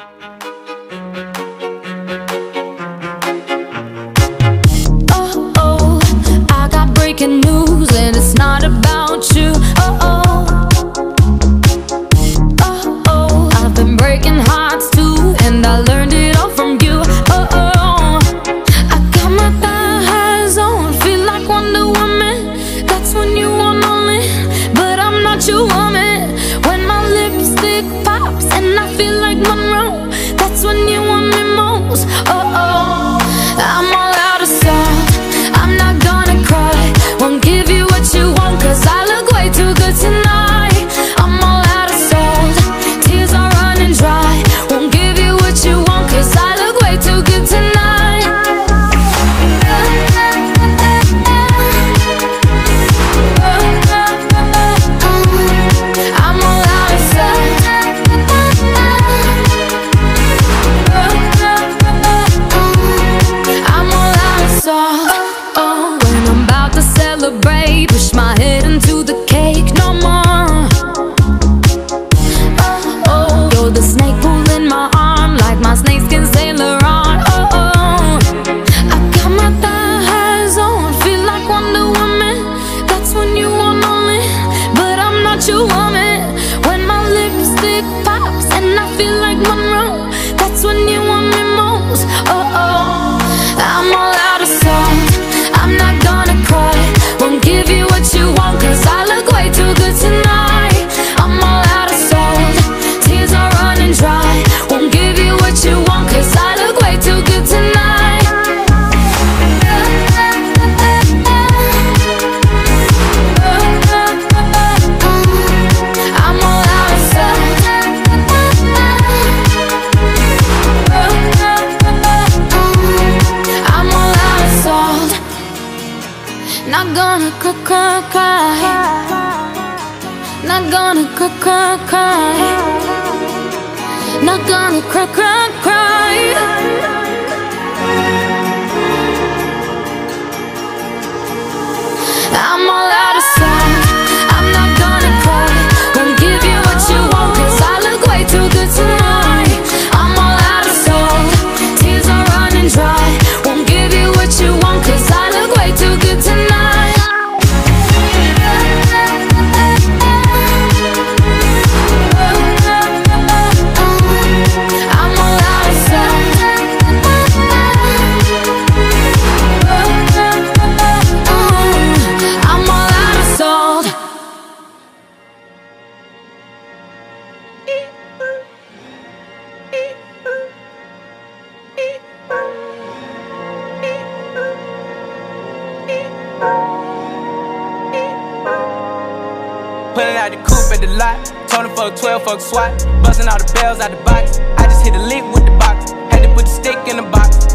Pulling out the coupe at the lot. Tony fuck 12, fuck SWAT. Busting all the bells out the box. I just hit a lick with the box. Had to put the stick in the box.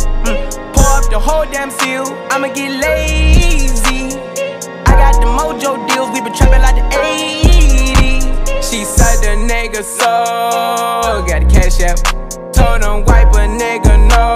Pour up the whole damn seal. I'ma get lazy. I got the mojo deals. We been trapping like the 80s. She said the nigga so. Got the cash out. Told him wipe a nigga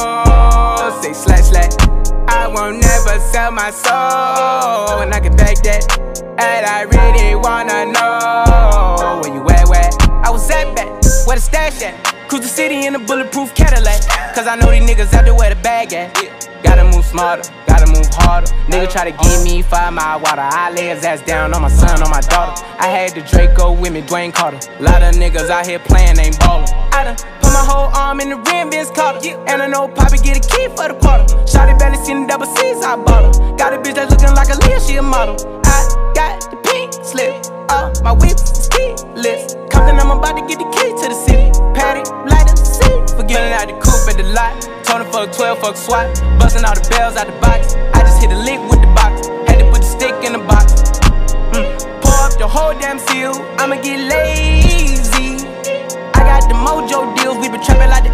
no. Say slash slash. I won't never sell my soul. And I can back that. And I really wanna know where you at, where I was at back, where the stash at. Cruise the city in a bulletproof Cadillac. Cause I know these niggas out there where the bag at. Gotta move smarter, gotta move harder. Nigga try to give me 5 mile water. I lay his ass down on my son, on my daughter. I had the Draco with me, Dwayne Carter. Lot of niggas out here playing, ain't ballin'. I done put my whole arm in the rim, Vince Carter. And I know Poppy get a key for the quarter. Shawty barely seen the double C's, I bought her. Got a bitch that's looking like a Leah, she a model. I got the pink slip, my whip is keyless. Compton, I'm about to get the key to the city. Patty, light up the seat, forgetting out the coupe at the lot. Tony fuck 12, fuck SWAT. Busting all the bells out the box. I just hit a lick with the box. Had to put the stick in the box. Pour up the whole damn seal. I'ma get lazy. I got the mojo deals. We been trapping like the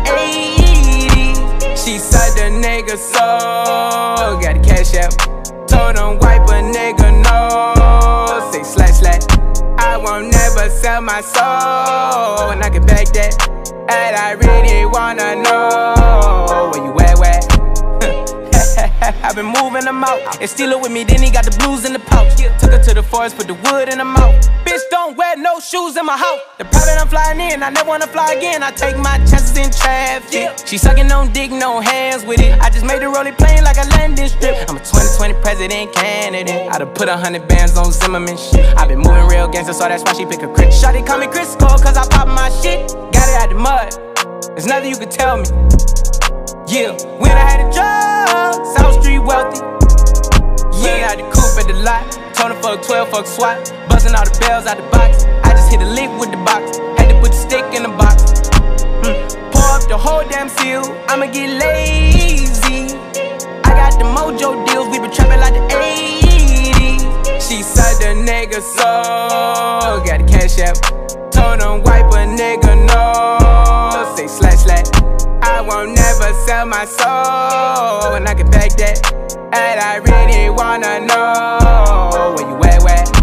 80s. She said the nigga so. Got the cash out. Told him wipe a nigga no. Say slash slash. I won't never sell my soul. And I can back that. And I really wanna know where you at, where I've been moving them out. And steal it with me, then he got the blues in the pouch. Took her to the forest, put the wood in the mouth. Bitch, don't wear no shoes in my house. The private I'm flying in, I never wanna fly again. I take my chances in traffic. She sucking on dick, no hands with it. I just made the rolling plane like a landing strip. I'm a 2020 president candidate. I done put 100 bands on Zimmerman shit. I been moving real gangster, so that's why she pick a crit. Shawty call me Crisco, cause I pop my shit. Got it out the mud, there's nothing you can tell me. Yeah, when I had a job, South Street wealthy. Yeah, out the coupe at the lot. Told him fuck 12, fuck SWAT. Buzzing all the bells out the box. I just hit a lick with the box. Had to put the stick in the box. Pour up the whole damn seal. I'ma get lazy. I got the mojo deals. We been trapping like the 80s. She said the nigga so. Got the cash app. Told him wipe a nigga no. Say slash slash. I won't never sell my soul, and I can back that. And I really wanna know where you at, where?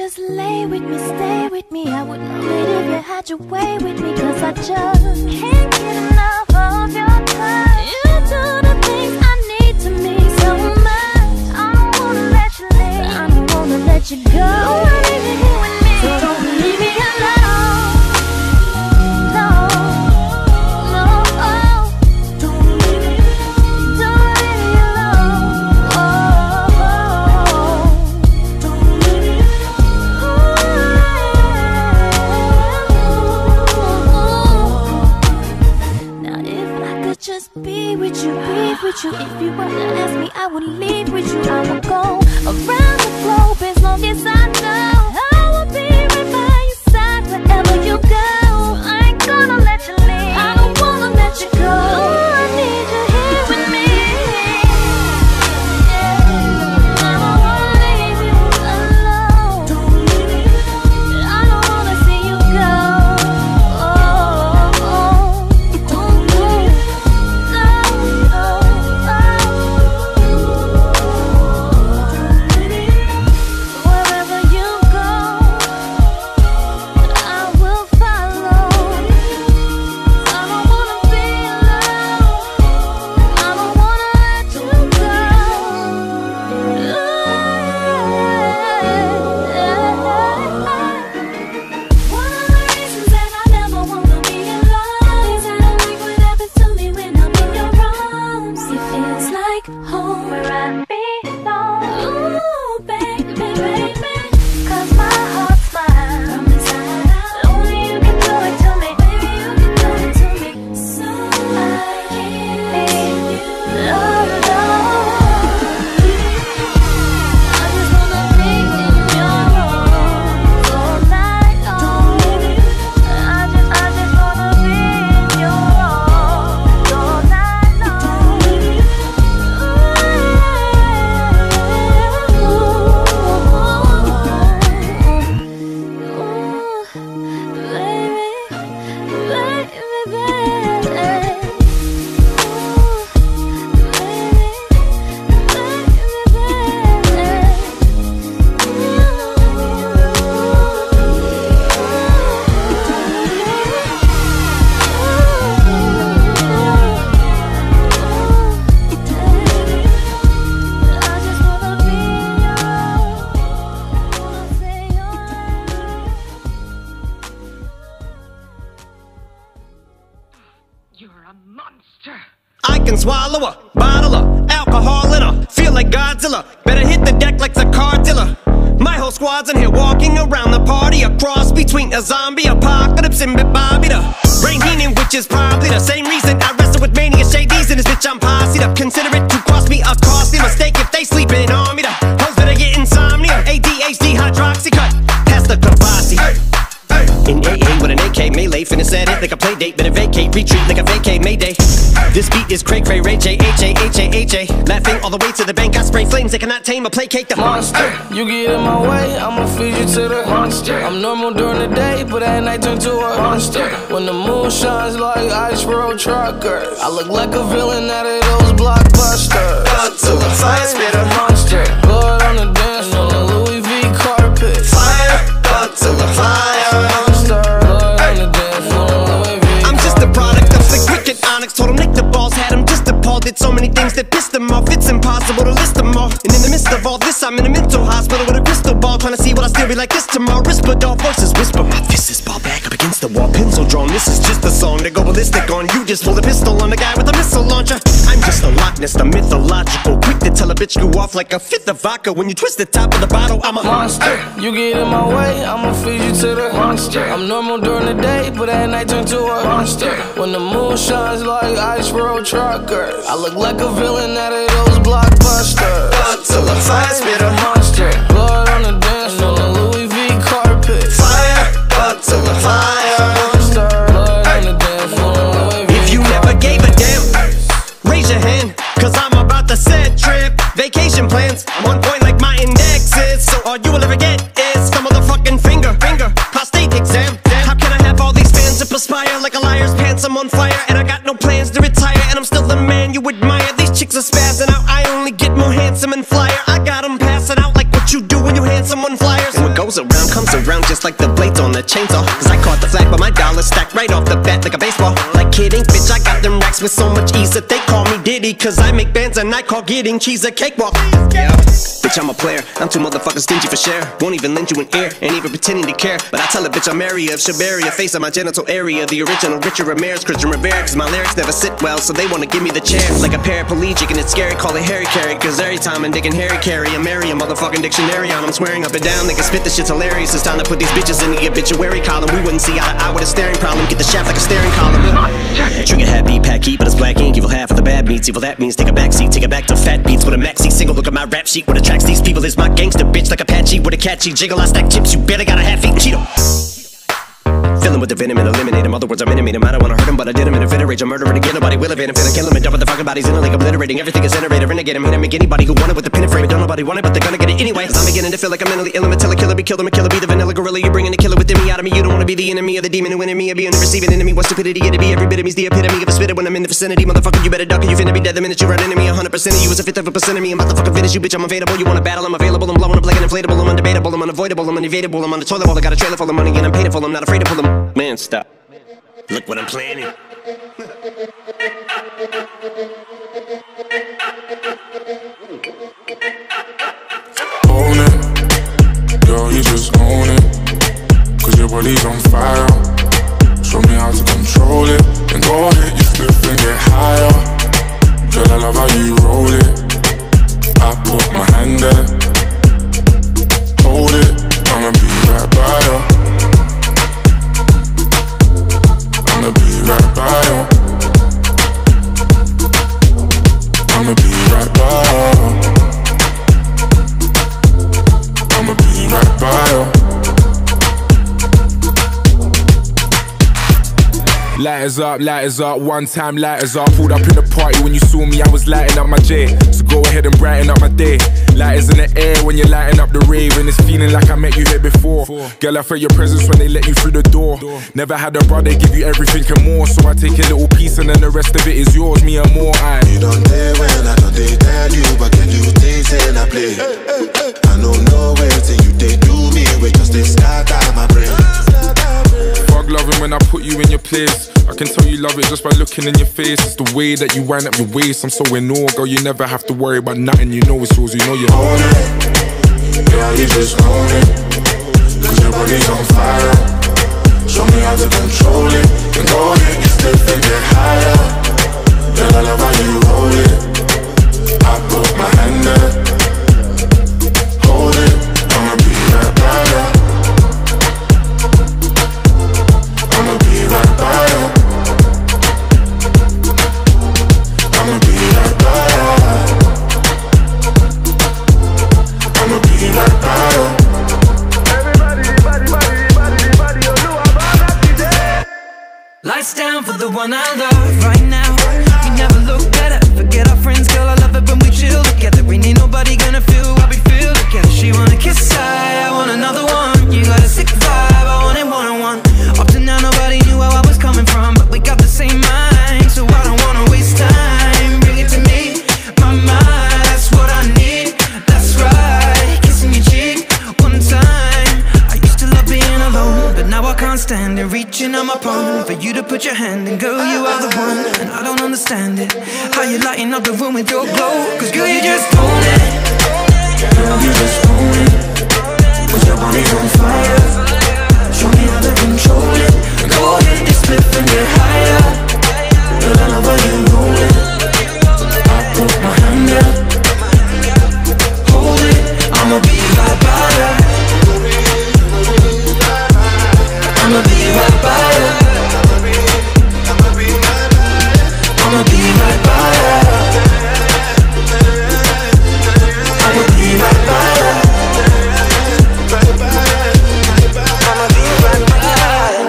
just lay with me, stay with me, I would love it if you had your way with me. Cause I just can't get enough of your touch. You do the things I need to me so much. I don't wanna let you leave, I don't wanna let you go. I need you here with me, so don't leave me alone. No, no, oh. Don't leave me alone. Don't leave me alone. Oh, don't leave me alone. Now if I could just be with you, be with you. If you were to ask me, I would leave with you. I would go around the globe as long as I know. I will be right by your side wherever you go. I ain't gonna let you leave, I don't wanna let you go. I need you here with me. I don't wanna leave you alone. Don't leave me alone. I don't wanna see you go. Don't leave me wherever you go, I will follow. I don't wanna be alone, I don't wanna let you go. One of the reasons that I never wanna be alone is I don't like what happens to me when I'm in your arms. It feels like home where I belong. Ooh, baby, baby, cause my heart's mine from inside out. Only you can do it to me, baby, you can do it to me. So I can't leave you alone. I just wanna be in your arms all night long. I just wanna be in your arms all night long. You're a monster. I can swallow a bottle of alcohol in her. Feel like Godzilla. Better hit the deck like the car dealer. My whole squad's in here walking around the party. A cross between a zombie apocalypse and Bobby the Rain Heenan, which is probably the same reason I wrestle with mania shades in this bitch. I'm posse up. Consider it to cost me a costly mistake if they sleeping on me. The hoes better get insomnia. ADHD hydroxy cut. Pass the Kavasi. In AA with an AK melee, finna set it like a play date. Better vacate, retreat like a vacay Mayday. This beat is cray cray, Ray J, H-A-H-A-H-A. Laughing all the way to the bank, I spray flames. They cannot tame or placate the monster. You get in my way, I'ma feed you to the monster. I'm normal during the day, but at night turn to a monster. When the moon shines like ice road truckers, I look like a villain out of those blockbusters. Up to the fire, spit a monster. Blood on the dance floor, the Louis V carpet. fire. Up to the fire. I'm just a product of the cricket onyx. Told him lick the balls, had him just appalled. Did so many things that pissed him off, it's impossible to list them all. And in the midst of all this, I'm in a mental hospital with a crystal ball, trying to see what I still be like this tomorrow. Rispadol voices whisper, my fist is ball back up against the wall, pencil drawn. This is just a song to go ballistic on. You just pull a pistol on the guy with a missile launcher. I'm just a Loch Ness, the mythological, quick to tell a bitch you off like a fifth of vodka. When you twist the top of the bottle, I'm a monster. You get in my way, I'ma feed you to the monster. I'm normal during the day, but at night turn to a monster. When the moon shines like ice road truckers, I look like a villain out of those blockbusters. Up till the fire, spit a monster. Blood on the dance floor, the Louis V carpet. fire. Up till the fire. Monster. Blood on the dance floor, Louis V If you never gave a damn, raise your hand, cause I'm about to set trip. Vacation plans, I'm on point like my index is. So all you will ever get is a motherfucking finger. Prostate exam. How can I have all these fans that perspire like a liar's pants? I'm on fire and I got no plans to retire, and I'm still the man you admire. These chicks are spazzing out, I only get more handsome and flyer. I got them passing out like what you do when you hand someone flyers. And what goes around just like the blades on the chainsaw. Cause I caught the flag, but my dollar's stacked right off the bat like a baseball. Like kidding, bitch, I got them racks with so much ease that they call me Diddy. Cause I make bands and I call getting cheese a cakewalk. Yeah. Bitch, I'm a player, I'm too motherfucking stingy for share. Won't even lend you an ear, ain't even pretending to care. But I tell a bitch I'm area of Shabaria, face on my genital area. The original Richard Ramirez, Christian Rivera. Cause my lyrics never sit well, so they wanna give me the chair. Like a paraplegic and it's scary, call it Harry Carry. Cause every time I'm digging Harry Carry, I marry a motherfucking dictionary on. I'm swearing up and down, they can spit, this shit's hilarious. It's time to put these bitches in the obituary column. We wouldn't see eye to eye with a staring problem. Get the shaft like a staring column. Trigger happy, pack heat, but it's black ink. Evil half of the bad meats, evil that means take a backseat. Take it back to fat beats with a maxi single. Look at my rap sheet, what attracts these people is my gangster bitch like Apache with a catchy jiggle. I stack chips, you better got a half-eaten Cheeto. Fill him with the venom and eliminate him. Other words, I'm intimate him. I don't wanna hurt him, but I did him in a fit of rage. I'm murdering again, nobody will evade him. Finna kill him and dump the fucking bodies in a lake, obliterating everything is iterator. Renegade him, hit him, make anybody who want it with the pin and frame. Don't nobody want it, but they're gonna get it anyway. Cause I'm beginning to feel like I'm mentally ill. I'm a killer, be killed, I'm a killer, be the vanilla gorilla. You're bringing the killer within me out of me. You don't wanna be the enemy of the demon who in me. Or be in the receiving enemy. What stupidity it'd be. Every bit of me's the epitome of a spitter when I'm in the vicinity. Motherfucker, you better duck or you finna be dead the minute you run into me. 100% of you is a fifth of a percent of me. I'm about to fucking finish you, bitch. I'm available. You wanna battle? I'm available. I'm blowing up like an inflatable. I'm undebatable. I'm unavoidable. I'm unevadable. I'm on the toilet bowl. I got a trailer full of money and I'm paid for. I'm not afraid to pull them. Man, stop. Look what I'm planning. Own it, girl, you just own it. Cause your body's on fire. Show me how to control it. Then go ahead, you flip and get higher. Girl, I love how you roll it. I put my hand there. Hold it, I'ma be right by you. I'ma be right by you. I'ma be right by you. I'ma be right by you. Lighters up, one time lighters up. Pulled up in the party when you saw me, I was lighting up my J. So go ahead and brighten up my day. Lighters in the air when you're lighting up the rave. And it's feeling like I met you here before. Girl, I felt your presence when they let you through the door. Never had a brother give you everything and more. So I take a little piece and then the rest of it is yours, me and more. You don't dare when I don't they tell you. But can you taste and I play? I don't know where till you they do me. We just they start out my brain. Fuck loving when I put you in your place. I can tell you love it just by looking in your face. It's the way that you wind up your waist. I'm so in awe, girl, you never have to worry about nothing. You know it's yours, you know you own it. Girl, you just own it. Cause your body's on fire. Show me how to control it. Then go ahead, get stiff and get higher. Girl, I love how you roll it. I put my hand there. Hold it, I'ma be right by you. I'ma be right by you. I'ma be right by you. I'ma be right by you. Lights down for the one I love right now. We never look better. Forget our friends, girl, I love it when we chill together. Ain't nobody gonna feel what we feel together. She wanna kiss I want another one. You got a sick vibe, I want it one-on-one. Up to now nobody knew where I was coming from, but we got the same mind, so I don't wanna waste time. Bring it to me, my mind, that's what I need. That's right, kissing your cheek one time. I used to love being alone, but now I can't stand it. Reaching on my palm for you to put your hand in. Girl, you are the one, and I don't understand it. How you lighting up the room with your glow. Cause girl, you just own it. Girl, you just own it. Cause your body's on fire. Show me how to control it. Go ahead, just flip and get higher. Girl, I love how you roll it. I put my hand there. Hold it, I'ma be right by you. I'ma be right by you. I'ma be right by you. I'ma be right by you. I'ma be right by you.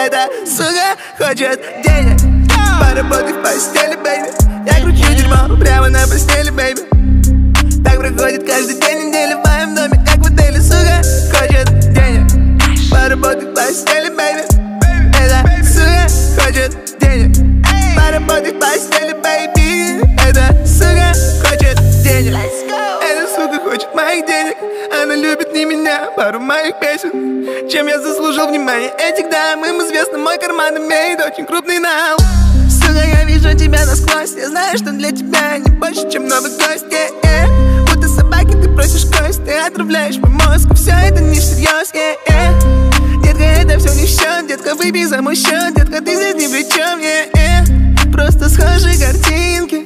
Эта сука хочет денег. Поработай в постели, бэйби. Я кручу дерьмо прямо на постели, бэйби. Так проходит каждый день недели в моем доме, как в отеле. Сука хочет денег. Поработай в постели, бэйби. Эта сука хочет денег. Поработай в постели, бэйби. Эта сука хочет денег. Эта сука хочет моих денег. Она любит не меня, пару моих песен. Чем я заслужил внимание этих дам. Им известно, мой карман имеет очень крупный нал. Сука, я вижу тебя насквозь. Я знаю, что для тебя не больше, чем новый гость. Будто собаки ты просишь кость. Ты отравляешь мой мозг, все это не всерьез. Детка, это все не в счет. Детка, выпей за мой счет. Детка, ты здесь ни при чем. Просто схожие картинки.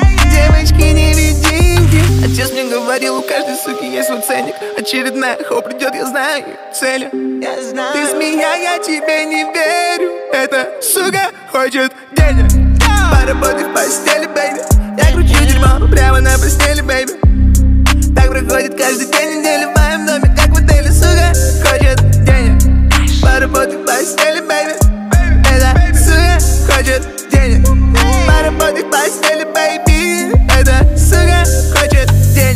Девочки-невидимки. Отец мне говорил, у каждой суки есть свой ценник. Очередная хоп придет, я знаю целью. Ты змея, я тебе не верю. Эта сука хочет денег. Поработай в постели, бэйби. Я кручу дерьмо прямо на постели, бэйби. Так проходит каждый день недели в моем доме, как в отеле. Сука хочет денег. Поработай в постели, бэйби. Эта сука хочет денег. Поработай в постели, бэйби. Эта сука хочет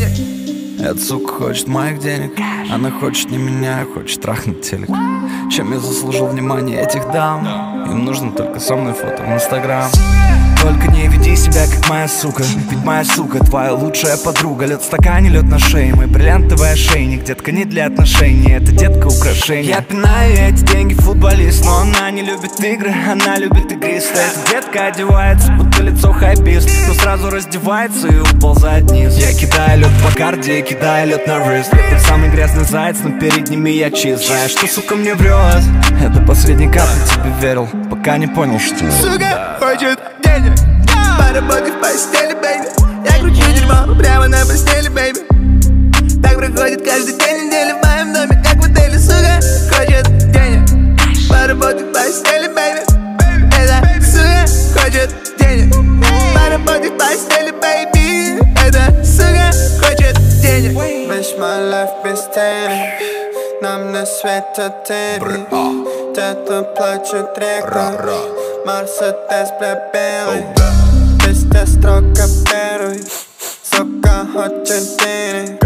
денег. Эта сука хочет моих денег. Она хочет не меня, хочет трахнуть телек. Чем я заслужил внимание этих дам? Им нужно только со мной фото в Инстаграм. Только не веди себя как моя сука. Ведь моя сука твоя лучшая подруга. Лед в стакане, лед на шее. Мой бриллиантовый ошейник. Детка не для отношений, это детка украшение. Я пинаю эти деньги футболист. Но она не любит игры, она любит игристые. Эта детка одевается, будто лицо хайпист. Но сразу раздевается и уползает вниз. Я кидаю лед по карде, я кидаю лед на рыст. Я тот самый грязный заяц, но перед ними я чист. Знаешь, что сука мне врет? Это последний капли тебе верил, пока не понял, что сука хочет денег. Поработай в постели, бэйби. Я кручу дерьмо прямо на постели, бэйби. Так проходит каждый день недели в моем доме, как в отеле. Сука хочет денег. Поработай в постели, бэйби. Эта сука хочет денег. Поработай в постели, бэйби. Эта сука хочет денег. Wish my life без тени. Нам на свете тени. Где-то плачут реку. Мерседес белый. Везде строго первый. Сука хочет денег.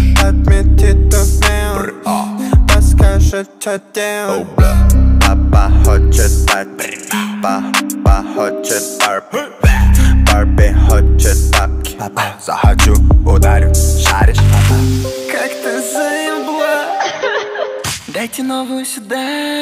Отметит тут милый. Подскажет, что делать. Папа хочет Барби. Папа хочет Барби. Барби хочет бабки. Захочу, ударю, шаришь. Как ты заебла. Дайте новую сюда.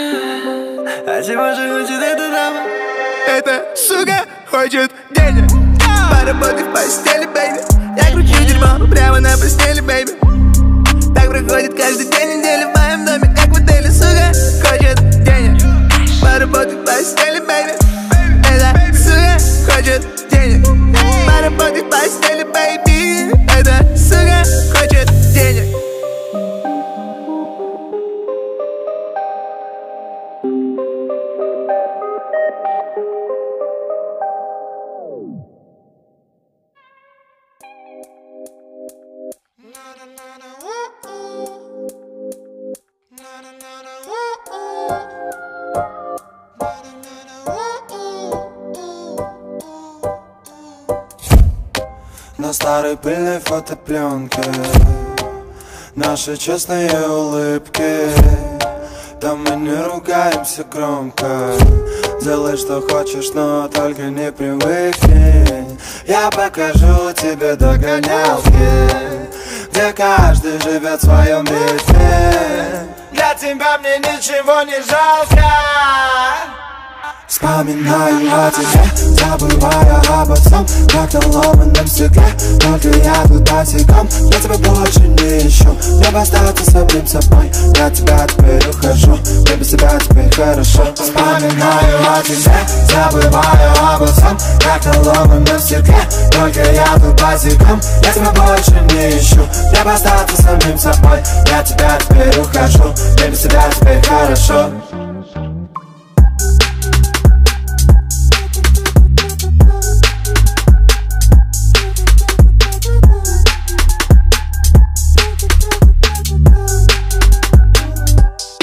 А чего же хочет эта дама? Эта сука хочет денег. Поработай в постели, бэйби. Я кручу дерьмо прямо на постели, бэйби. Так проходит каждый день недели в моем доме, как в отеле. Сука хочет денег. Поработай в постели, бэйби. Эта сука хочет денег. Поработай в постели, бэйби. Эта сука хочет денег. На старой пыльной фотопленке наши честные улыбки. Там мы не ругаемся громко. Делай, что хочешь, но только не привыкни. Я покажу тебе догонялки, где каждый живет в своем ритме. Для тебя мне ничего не жалко. Вспоминаю о тебе, забывая обо всем, как на ломаном стекле. Только я тут босиком, я тебя больше не ищу. Мне бы остаться самим собой, я от тебя теперь ухожу. Мне без тебя теперь хорошо. Вспоминаю о тебе, забывая обо всем, как на ломаном стекле. Только я тут босиком, я тебя больше не ищу. Мне бы остаться самим собой, я от тебя теперь ухожу. Мне без тебя теперь хорошо.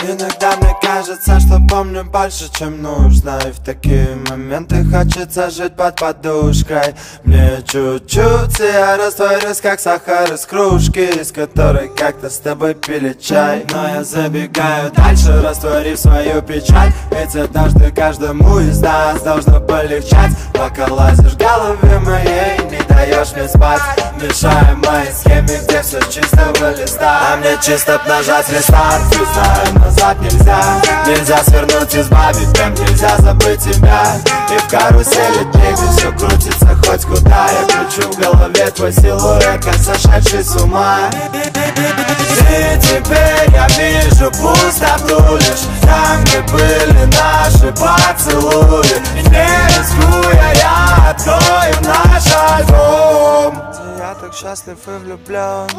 Иногда мне кажется, что помню больше, чем нужно. И в такие моменты хочется жить под подушкой. Мне чуть-чуть, и я растворюсь, как сахар из кружки, из которой как-то с тобой пили чай. Но я забегаю дальше, растворив свою печаль. Ведь однажды каждому из нас должно полегчать. Пока лазишь в голове моей, не даешь мне спать, мешая моей схеме, где все чистого листа. А мне чисто б нажать рестарт. Все знаю, назад нельзя. Нельзя свернуть, избавить темп, нельзя забыть тебя. И в карусели дней, где все крутится хоть куда. Я кручу в голове твой силуэт, как сошедший с ума. И теперь я вижу пустоту лишь там, где были наши поцелуи. И не рискуя, я открою наш альбом. Я так счастлив и влюблен.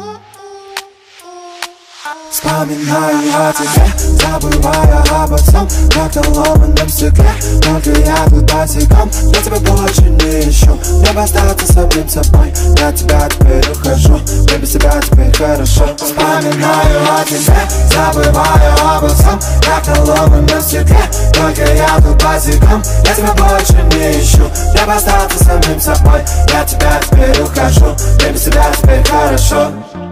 Вспоминаю о тебе, забывая обо всем, как на ломаном стекле. Только я тут босиком, я тебя больше не ищу. Мне бы остаться самим собой, я от тебя теперь ухожу. Мне без тебя теперь хорошо. Вспоминаю о тебе, забываю обо всем, как на ломаном стекле. Только я тут босиком, я тебя больше не ищу. Мне бы остаться самим собой, я от тебя теперь ухожу. Мне без тебя теперь хорошо.